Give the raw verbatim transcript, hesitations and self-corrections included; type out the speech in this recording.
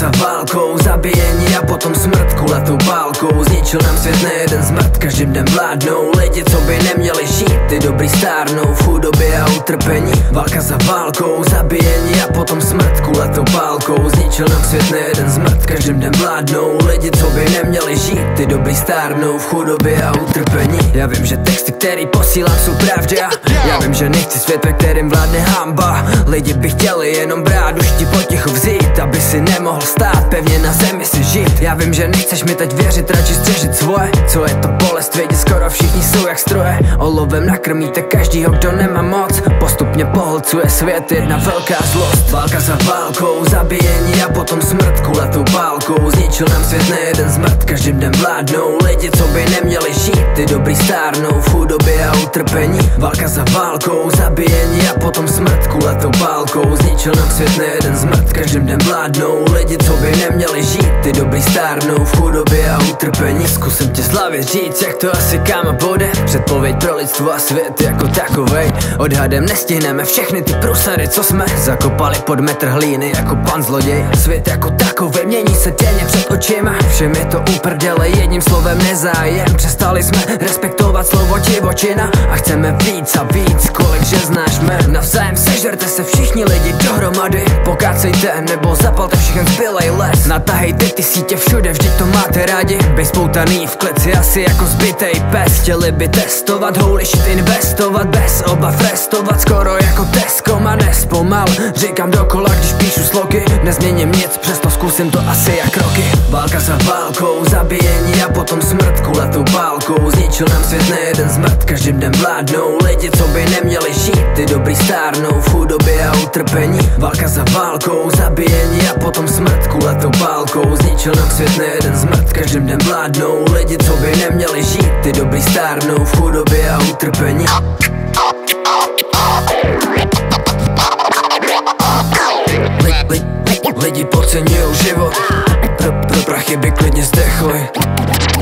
za válkou, zabíjení a potom smrt kuletou pálkou. Zničil nám svět nejeden zmrt, každým dnem vládnou lidi, co by neměli žít, ty dobrý stárnou v chudobě a utrpení. Válka za válkou, zabíjení a potom smrt kuletou pálkou. Zničil nám svět nejeden zmrt, každým dnem vládnou lidi, co by neměli žít, ty dobrý stárnou v chudobě a utrpení. Já vím, že texty, který posílám, jsou pravda. Já vím, že nechci svět, ve kterým vládne hamba. Lidi by chtěli jenom brát, už ti potichu vzít, aby si nemohl stát pevně na zemi si žít. Já vím, že nechceš mi teď věřit, radši střežit svoje. Co je to bolest, vědě, skoro všichni jsou jak stroje. Olovem nakrmíte každýho, kdo nemá moc. Postupně pohlcuje svět jedna velká zlost. Válka za válkou, zabíjení a potom smrt kuletou pálkou. Zničil nám svět nejeden zmrt, každým dnem vládnou lidi, co by neměli žít, ty dobrý stárnou v chudobě a utrpení. Válka za válkou, zabíjení a potom smrt kuletou pálkou. Zničil nám svět nejeden zmrt, každým dnem vládnou lidi, co by neměli žít, ty dobrý stárnou v chudobě a utrpení. Zkusím tě z hlavy říct, jak to asi kámo bude. Předpověď pro lidstvo a svět jako takovej. Odhadem nestihneme všechny ty průsady, co jsme zakopali pod metr hlíny jako pan zloděj. Svět jako takovej mění se denně před očima. Všem je to uprdele, jedním slovem nezájem. Přestali jsme respektovat slovo divočina a chceme víc a víc, kolik že znáš jmen. Navzájem sežerte se všichni lidi dohromady. Pokácejte nebo zapalte všechen zbylej les. Natahejte ty sítě všude, vždyť to máte rádi. Bej spoutaný v kleci asi jako zbytej pes. Chtěli by testovat, holy shit, investovat bez obav, restovat skoro jako Tesco a nespomal. Říkám dokola, když píšu sloky. Nezměním nic, přesto zkusím to asi jak roky. Válka za válkou, zabíjení a potom smrt kuletou pálkou. Zničil nám svět nejeden zmrt, každým dnem vládnou lidi, co by neměli žít, ty dobrý stárnou v chudobě a utrpení. Válka za válkou, zabíjení a potom smrt kuletou pálkou. Zničil nám svět nejeden zmrt, každým dnem vládnou lidi, co by neměli žít, ty dobrý stárnou v chudobě a utrpení. Lidi podceňujou život, pro, pro prachy by klidně zdechli.